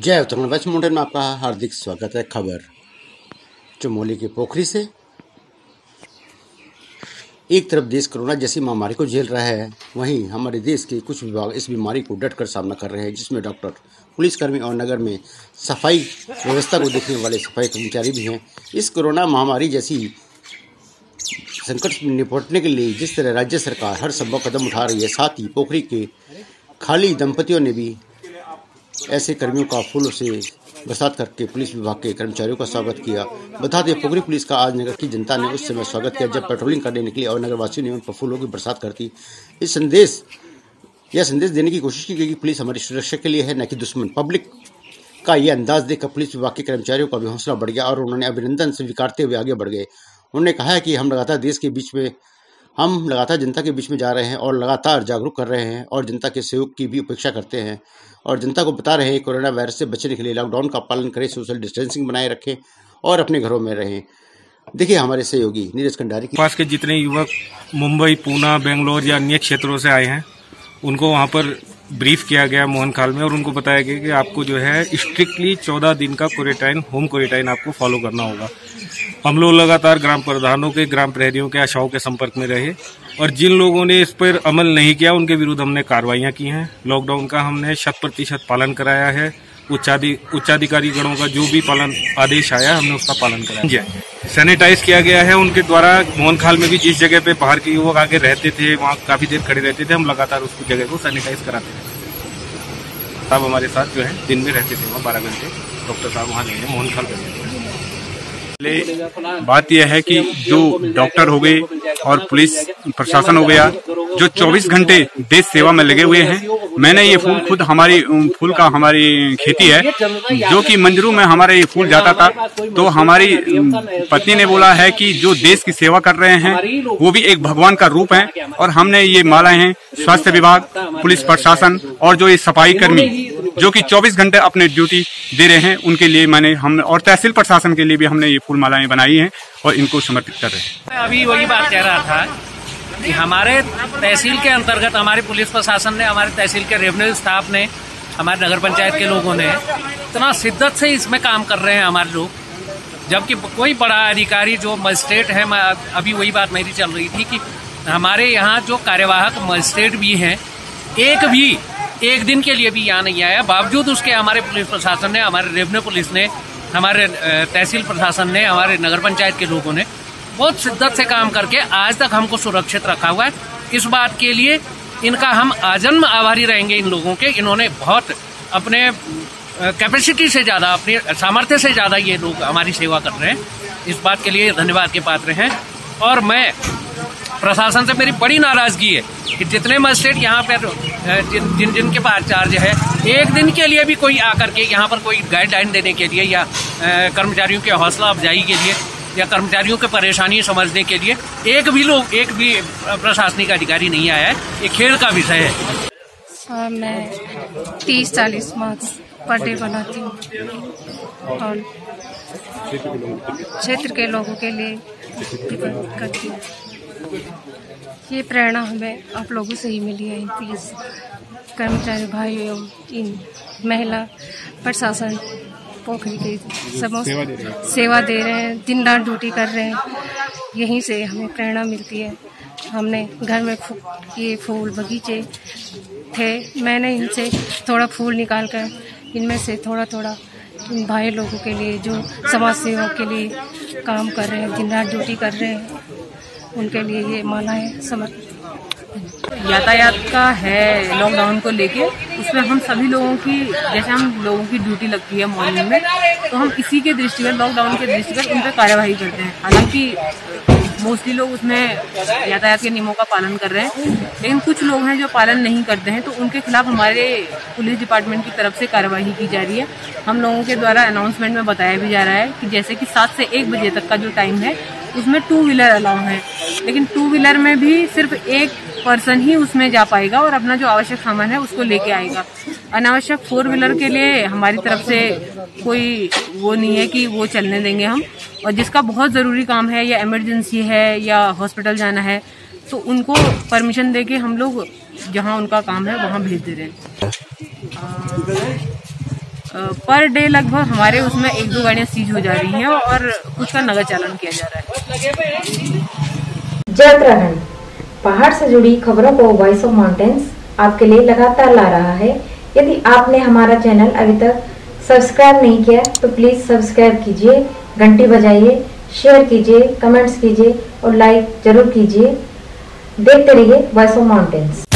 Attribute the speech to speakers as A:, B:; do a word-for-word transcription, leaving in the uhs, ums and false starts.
A: जय Uttarakhand waste mountain में आपका हार्दिक स्वागत है। खबर चमोली के पोखरी से। एक तरफ देश कोरोना जैसी महामारी को झेल रहा है, वहीं हमारे देश के कुछ विभाग इस बीमारी को डटकर सामना कर रहे हैं, जिसमें डॉक्टर, पुलिसकर्मी और नगर में सफाई व्यवस्था को देखने वाले सफाई कर्मचारी भी हैं। इस कोरोना महामारी जैसी संकट से निपटने के लिए जिस तरह राज्य सरकार हर संभव कदम उठा रही है, साथ ही पोखरी के खाली दंपतियों ने भी ऐसे कर्मियों का फूलों से बरसात करके पुलिस विभाग के कर्मचारियों का स्वागत किया। बता दें, पोखरी पुलिस का आज नगर की जनता ने उस समय स्वागत किया जब पेट्रोलिंग करने निकली और नगरवासियों ने उन पर फूलों की बरसात करती। इस संदेश यह संदेश देने की कोशिश की गई कि पुलिस हमारी सुरक्षा के लिए है, न कि दुश्मन। पब्लिक का यह अंदाज देखकर पुलिस विभाग के कर्मचारियों का भी हौसला बढ़ गया और उन्होंने अभिनंदन स्वीकारते हुए आगे बढ़ गए। उन्होंने कहा है कि हम लगातार देश के बीच में हम लगातार जनता के बीच में जा रहे हैं और लगातार जागरूक कर रहे हैं और जनता के सहयोग की भी उपेक्षा करते हैं और जनता को बता रहे हैं कोरोना वायरस से बचने के लिए लॉकडाउन का पालन करें, सोशल डिस्टेंसिंग बनाए रखें और अपने घरों में रहें। देखिए हमारे सहयोगी नीरज कंडारी
B: के पास के जितने युवक मुंबई, पूना, बेंगलोर या अन्य क्षेत्रों से आए हैं, उनको वहां पर ब्रीफ किया गया मोहन खाल में और उनको बताया गया कि आपको जो है स्ट्रिक्टली चौदह दिन का क्वारंटाइन, होम क्वारंटाइन आपको फॉलो करना होगा। हम लोग लगातार ग्राम प्रधानों के, ग्राम प्रहरियों के, आशाओं के संपर्क में रहे और जिन लोगों ने इस पर अमल नहीं किया उनके विरुद्ध हमने कार्रवाइयां की हैं। लॉकडाउन का हमने शत प्रतिशत पालन कराया है। उच्चाधि उच्चाधिकारी गणों का जो भी पालन आदेश आया हमने उसका पालन कराया। सैनिटाइज किया गया है उनके द्वारा। मोहन खाल में भी जिस जगह पे बाहर के युवक आके रहते थे, वहाँ काफी देर खड़े रहते थे, हम लगातार उस जगह को सैनिटाइज कराते थे। साहब हमारे साथ जो है दिन में रहते थे, वहाँ बारह घंटे डॉक्टर साहब वहाँ नहीं है, मोहन खाल में।
C: बात यह है कि जो डॉक्टर हो गए और पुलिस प्रशासन हो गया, जो चौबीस घंटे देश सेवा में लगे हुए हैं। मैंने ये फूल खुद हमारी फूल का हमारी खेती है, जो कि मंजरू में हमारे ये फूल जाता था, तो हमारी पत्नी ने बोला है कि जो देश की सेवा कर रहे हैं वो भी एक भगवान का रूप है और हमने ये मालाएं हैं स्वास्थ्य विभाग, पुलिस प्रशासन और जो ये सफाई कर्मी जो कि चौबीस घंटे अपने ड्यूटी दे रहे हैं, उनके लिए मैंने हम और तहसील प्रशासन के लिए भी हमने ये फूल मालाएं बनाई हैं और इनको समर्पित कर रहे हैं।
D: अभी वही बात कह रहा था कि हमारे तहसील के अंतर्गत हमारे पुलिस प्रशासन ने, हमारे तहसील के रेवेन्यू स्टाफ ने, हमारे नगर पंचायत के लोगों ने इतना शिद्दत से इसमें काम कर रहे हैं हमारे लोग, जबकि कोई बड़ा अधिकारी जो मजिस्ट्रेट है, अभी वही बात मेरी चल रही थी कि हमारे यहाँ जो कार्यवाहक मजिस्ट्रेट भी हैं, एक भी एक दिन के लिए भी यहाँ नहीं आया। बावजूद उसके हमारे पुलिस प्रशासन ने, हमारे रेवेन्यू पुलिस ने, हमारे तहसील प्रशासन ने, हमारे नगर पंचायत के लोगों ने बहुत शिद्दत से काम करके आज तक हमको सुरक्षित रखा हुआ है। इस बात के लिए इनका हम आजन्म आभारी रहेंगे। इन लोगों के, इन्होंने बहुत अपने कैपेसिटी से ज्यादा, अपने सामर्थ्य से ज्यादा ये लोग हमारी सेवा कर रहे हैं। इस बात के लिए धन्यवाद के पात्र हैं। और मैं प्रशासन से, मेरी बड़ी नाराजगी है कि जितने मजिस्ट्रेट यहाँ पर जिन जिन जिनके पास चार्ज है, एक दिन के लिए भी कोई आकर के यहाँ पर कोई गाइडलाइन देने के लिए या कर्मचारियों के हौसला अफजाई के लिए या कर्मचारियों की परेशानी समझने के लिए एक भी लोग, एक भी प्रशासनिक अधिकारी नहीं आया है। ये खेल का विषय है।
E: हाँ, मैं तीस चालीस मार्क्स पर डे बनाती हूँ और क्षेत्र के लोगों के लिए करती हूँ। ये प्रेरणा हमें आप लोगों से ही मिली है। पुलिस कर्मचारी भाइयों, इन महिला प्रशासन पोखरी के समस्त सेवा दे रहे हैं, दिन रात ड्यूटी कर रहे हैं। यहीं से हमें प्रेरणा मिलती है। हमने घर में ये फूल बगीचे थे, मैंने इनसे थोड़ा फूल निकाल कर इनमें से थोड़ा थोड़ा इन भाई लोगों के लिए जो समाज सेवा के लिए काम कर रहे हैं, दिन रात ड्यूटी कर रहे हैं, उनके लिए ये मालाएं समर्पित।
F: यातायात का है लॉकडाउन को लेके, उसमें हम सभी लोगों की, जैसे हम लोगों की ड्यूटी लगती है मॉर्निंग में, तो हम इसी के दृष्टिगत, लॉकडाउन के दृष्टिगत उन पर कार्यवाही करते हैं। हालांकि मोस्टली लोग उसमें यातायात के नियमों का पालन कर रहे हैं, लेकिन कुछ लोग हैं जो पालन नहीं करते हैं, तो उनके खिलाफ हमारे पुलिस डिपार्टमेंट की तरफ से कार्यवाही की जा रही है। हम लोगों के द्वारा अनाउंसमेंट में बताया भी जा रहा है कि जैसे कि सात से एक बजे तक का जो टाइम है उसमें टू व्हीलर अलाउ है, लेकिन टू व्हीलर में भी सिर्फ एक पर्सन ही उसमें जा पाएगा और अपना जो आवश्यक सामान है उसको लेके आएगा। अनावश्यक फोर व्हीलर के लिए हमारी तरफ से कोई वो नहीं है कि वो चलने देंगे हम, और जिसका बहुत ज़रूरी काम है या इमरजेंसी है या हॉस्पिटल जाना है, तो उनको परमिशन देके हम लोग जहाँ उनका काम है वहाँ भेज दे रहे हैं। पर डे लगभग हमारे उसमें एक दो गाड़ियां सीज हो जा रही हैं और कुछ का नगद चालान किया जा रहा है।
G: जय उत्तराखंड, पहाड़ से जुड़ी खबरों को वॉइस ऑफ माउंटेन्स आपके लिए लगातार ला रहा है। यदि आपने हमारा चैनल अभी तक सब्सक्राइब नहीं किया तो प्लीज सब्सक्राइब कीजिए, घंटी बजाइए, शेयर कीजिए, कमेंट्स कीजिए और लाइक जरूर कीजिए। देखते रहिए वॉइस ऑफ माउंटेन्स।